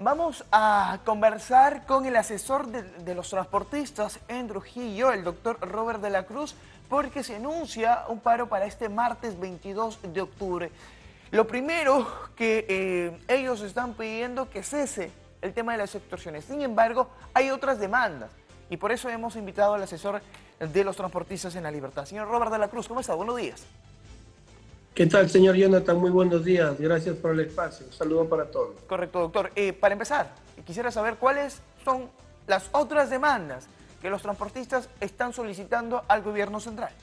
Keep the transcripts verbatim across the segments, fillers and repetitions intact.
Vamos a conversar con el asesor de, de los transportistas en Trujillo, el doctor Robert de la Cruz, porque se anuncia un paro para este martes veintidós de octubre. Lo primero que eh, ellos están pidiendo que cese el tema de las extorsiones. Sin embargo, hay otras demandas y por eso hemos invitado al asesor de los transportistas en La Libertad. Señor Robert de la Cruz, ¿cómo está? Buenos días. ¿Qué tal, señor Jonathan? Muy buenos días. Gracias por el espacio. Un saludo para todos. Correcto, doctor. Eh, para empezar, quisiera saber cuáles son las otras demandas que los transportistas están solicitando al gobierno central.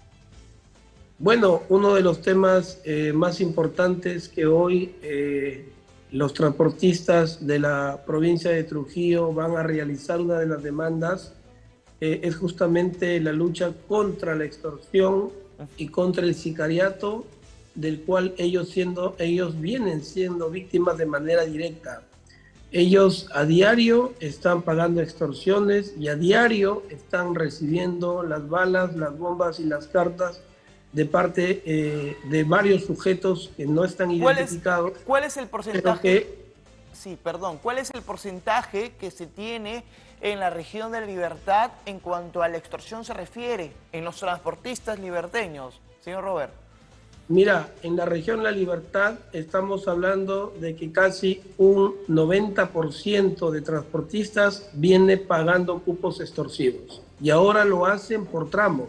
Bueno, uno de los temas eh, más importantes que hoy eh, los transportistas de la provincia de Trujillo van a realizar, una de las demandas, eh, es justamente la lucha contra la extorsión y contra el sicariato, del cual ellos, siendo, ellos vienen siendo víctimas de manera directa. Ellos a diario están pagando extorsiones y a diario están recibiendo las balas, las bombas y las cartas de parte eh, de varios sujetos que no están identificados. ¿Cuál es, cuál es el porcentaje? Que, sí, perdón. ¿Cuál es el porcentaje que se tiene en la región de La Libertad en cuanto a la extorsión se refiere en los transportistas liberteños, señor Robert? Mira, en la región La Libertad estamos hablando de que casi un noventa por ciento de transportistas viene pagando cupos extorsivos y ahora lo hacen por tramos.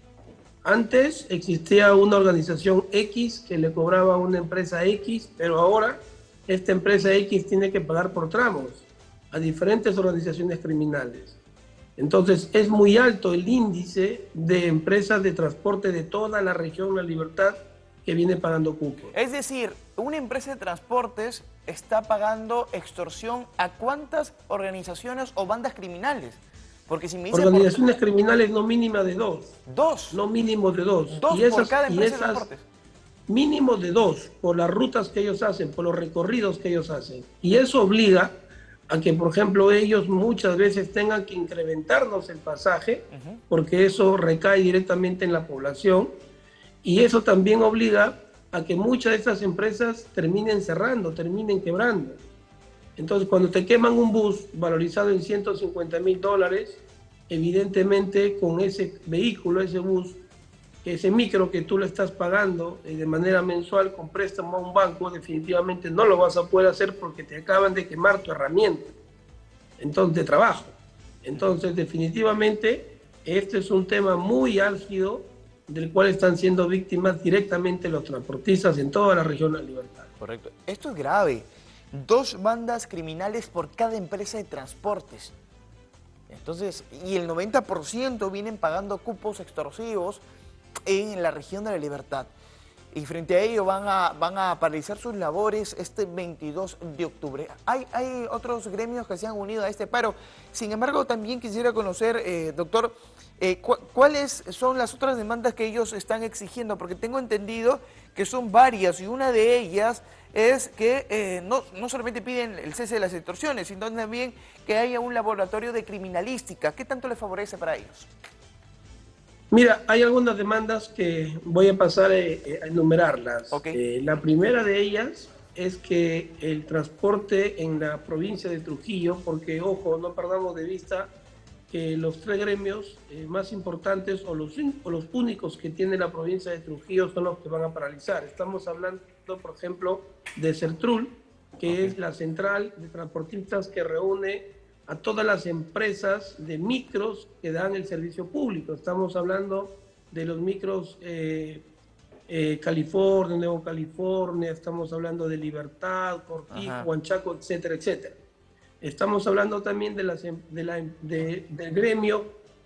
Antes existía una organización X que le cobraba a una empresa X, pero ahora esta empresa X tiene que pagar por tramos a diferentes organizaciones criminales. Entonces es muy alto el índice de empresas de transporte de toda la región La Libertad que viene pagando cupos. Es decir, una empresa de transportes está pagando extorsión ¿a cuántas organizaciones o bandas criminales? Porque si me dice organizaciones por... criminales no mínima de dos. ¿Dos? No mínimo de dos. ¿Dos y esas, por cada empresa y esas, de transportes? Mínimo de dos, por las rutas que ellos hacen, por los recorridos que ellos hacen. Y eso obliga a que, por ejemplo, ellos muchas veces tengan que incrementarnos el pasaje, uh-huh. porque eso recae directamente en la población. Y eso también obliga a que muchas de estas empresas terminen cerrando, terminen quebrando. Entonces, cuando te queman un bus valorizado en ciento cincuenta mil dólares, evidentemente con ese vehículo, ese bus, ese micro que tú le estás pagando de manera mensual con préstamo a un banco, definitivamente no lo vas a poder hacer porque te acaban de quemar tu herramienta, entonces, de trabajo. Entonces, definitivamente, este es un tema muy álgido del cual están siendo víctimas directamente los transportistas en toda la región de La Libertad. Correcto. Esto es grave. Dos bandas criminales por cada empresa de transportes. Entonces, y el noventa por ciento vienen pagando cupos extorsivos en la región de La Libertad. Y frente a ello van a, van a paralizar sus labores este veintidós de octubre. Hay, hay otros gremios que se han unido a este paro. Sin embargo, también quisiera conocer, eh, doctor, eh, cu cuáles son las otras demandas que ellos están exigiendo, porque tengo entendido que son varias y una de ellas es que eh, no, no solamente piden el cese de las extorsiones, sino también que haya un laboratorio de criminalística. ¿Qué tanto les favorece para ellos? Mira, hay algunas demandas que voy a pasar eh, a enumerarlas. Okay. Eh, la primera de ellas es que el transporte en la provincia de Trujillo, porque, ojo, no perdamos de vista que los tres gremios eh, más importantes o los, o los únicos que tiene la provincia de Trujillo son los que van a paralizar. Estamos hablando, por ejemplo, de Sertrul, que okay. es la central de transportistas que reúne a todas las empresas de micros que dan el servicio público. Estamos hablando de los micros eh, eh, California, Nuevo California, estamos hablando de Libertad, Cortijo, Huanchaco, etcétera, etcétera. Estamos hablando también de las, de la, de, del gremio.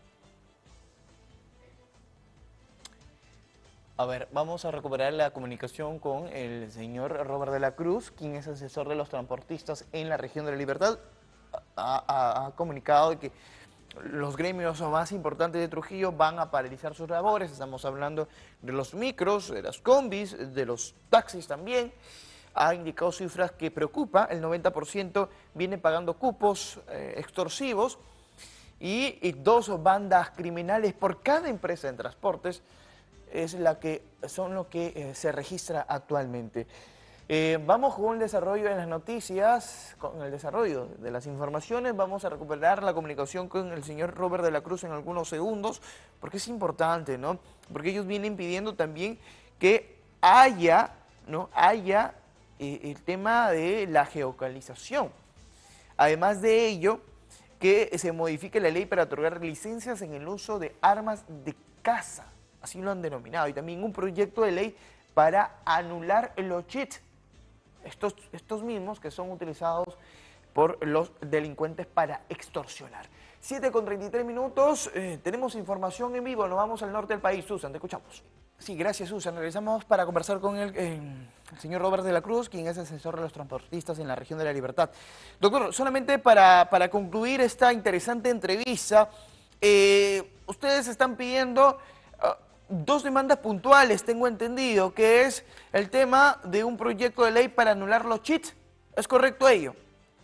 A ver, vamos a recuperar la comunicación con el señor Robert de la Cruz, quien es asesor de los transportistas en la región de La Libertad. Ha, ha, ha comunicado que los gremios más importantes de Trujillo van a paralizar sus labores. Estamos hablando de los micros, de las combis, de los taxis también. Ha indicado cifras que preocupa. El noventa por ciento viene pagando cupos eh, extorsivos y, y dos bandas criminales por cada empresa en transportes es la que, son lo que eh, se registra actualmente. Eh, vamos con el desarrollo de las noticias, con el desarrollo de las informaciones. Vamos a recuperar la comunicación con el señor Robert de la Cruz en algunos segundos, porque es importante, ¿no? Porque ellos vienen pidiendo también que haya, ¿no? haya eh, el tema de la geolocalización. Además de ello, que se modifique la ley para otorgar licencias en el uso de armas de caza, así lo han denominado, y también un proyecto de ley para anular los cheats, estos, estos mismos que son utilizados por los delincuentes para extorsionar. siete con treinta y tres minutos, eh, tenemos información en vivo, nos vamos al norte del país. Susan, te escuchamos. Sí, gracias, Susan. Regresamos para conversar con el, eh, el señor Robert de la Cruz, quien es asesor de los transportistas en la región de La Libertad. Doctor, solamente para, para concluir esta interesante entrevista, eh, ustedes están pidiendo uh, dos demandas puntuales, tengo entendido, que es el tema de un proyecto de ley para anular los cheats. ¿Es correcto ello?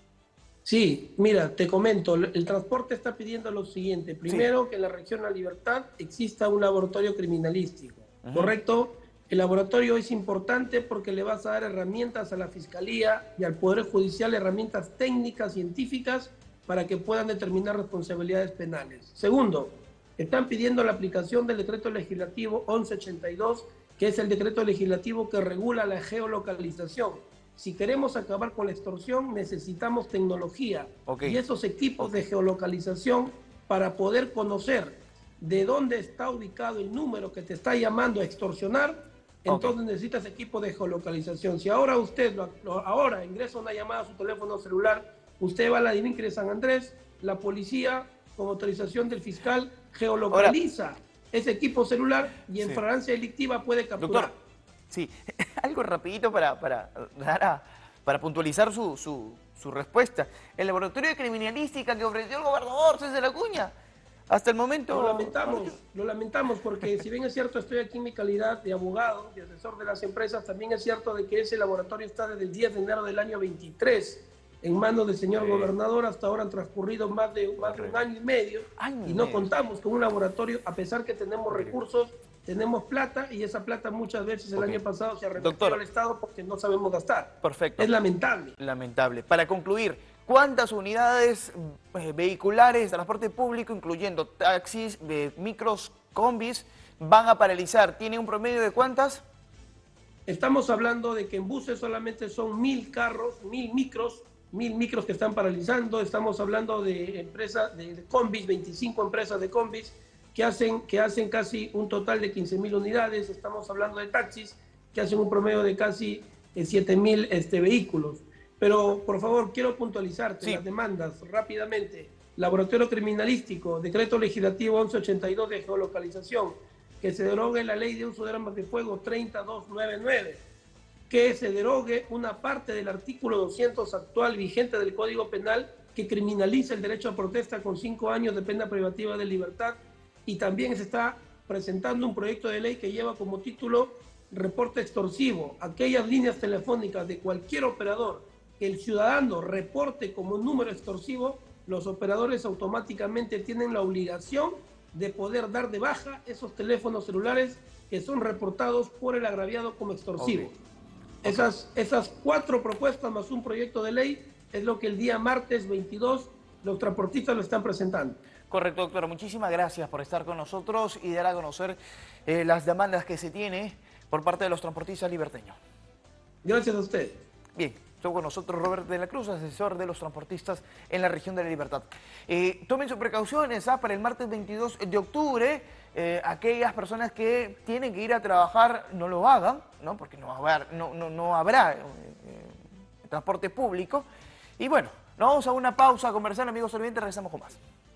Sí, mira, te comento, el transporte está pidiendo lo siguiente. Primero, sí, que en la región La Libertad exista un laboratorio criminalístico. Uh-huh. ¿Correcto? El laboratorio es importante porque le vas a dar herramientas a la Fiscalía y al Poder Judicial, herramientas técnicas, científicas, para que puedan determinar responsabilidades penales. Segundo, están pidiendo la aplicación del decreto legislativo once ochenta y dos, que es el decreto legislativo que regula la geolocalización. Si queremos acabar con la extorsión, necesitamos tecnología, okay, y esos equipos okay. de geolocalización para poder conocer de dónde está ubicado el número que te está llamando a extorsionar, entonces okay. necesitas equipo de geolocalización. Si ahora usted, lo, lo, ahora ingresa una llamada a su teléfono celular, usted va a la DIVINCRE de San Andrés, la policía, con autorización del fiscal, geolocaliza ahora ese equipo celular y en sí. flagrancia delictiva puede capturar. Doctor, sí, algo rapidito para, para, para, para puntualizar su, su, su respuesta. El laboratorio de criminalística que ofreció el gobernador César Acuña, hasta el momento... Lo lamentamos, lo lamentamos porque si bien es cierto, estoy aquí en mi calidad de abogado y asesor de las empresas, también es cierto de que ese laboratorio está desde el diez de enero del año veintitrés en manos del señor sí. gobernador. Hasta ahora han transcurrido más de, más de un año y medio año y no medio. contamos con un laboratorio, a pesar que tenemos recursos, tenemos plata, y esa plata muchas veces el okay. año pasado se ha repartido al Estado porque no sabemos gastar. Perfecto. Es lamentable. Lamentable. Para concluir, ¿cuántas unidades eh, vehiculares de transporte público, incluyendo taxis, eh, micros, combis, van a paralizar? ¿Tiene un promedio de cuántas? Estamos hablando de que en buses solamente son mil carros, mil micros, mil micros que están paralizando. Estamos hablando de empresas, de, de combis, veinticinco empresas de combis que hacen, que hacen casi un total de quince mil unidades. Estamos hablando de taxis que hacen un promedio de casi eh, siete mil este, vehículos. Pero, por favor, quiero puntualizarte sí. las demandas rápidamente. Laboratorio criminalístico, decreto legislativo once ochenta y dos de geolocalización, que se derogue la ley de uso de armas de fuego treinta mil doscientos noventa y nueve, que se derogue una parte del artículo doscientos actual vigente del Código Penal que criminaliza el derecho a protesta con cinco años de pena privativa de libertad, y también se está presentando un proyecto de ley que lleva como título reporte extorsivo. Aquellas líneas telefónicas de cualquier operador que el ciudadano reporte como número extorsivo, los operadores automáticamente tienen la obligación de poder dar de baja esos teléfonos celulares que son reportados por el agraviado como extorsivos. Okay. Esas, esas cuatro propuestas más un proyecto de ley es lo que el día martes veintidós los transportistas lo están presentando. Correcto, doctora. Muchísimas gracias por estar con nosotros y dar a conocer eh, las demandas que se tiene por parte de los transportistas liberteños. Gracias a usted. Bien, estuvo con nosotros Robert de la Cruz, asesor de los transportistas en la región de La Libertad. Eh, tomen sus precauciones ¿ah? para el martes veintidós de octubre. Eh, aquellas personas que tienen que ir a trabajar no lo hagan, ¿no? Porque no habrá, no, no, no habrá eh, transporte público. Y bueno, nos vamos a una pausa a conversar, amigos oyentes, regresamos con más.